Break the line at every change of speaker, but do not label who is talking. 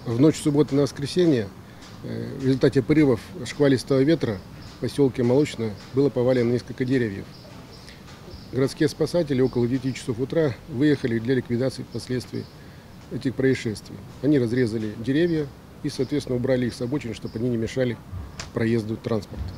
В ночь субботы на воскресенье в результате порывов шквалистого ветра в поселке Молочное было повалено несколько деревьев. Городские спасатели около 9 часов утра выехали для ликвидации последствий этих происшествий. Они разрезали деревья и, соответственно, убрали их с обочин, чтобы они не мешали проезду транспорта.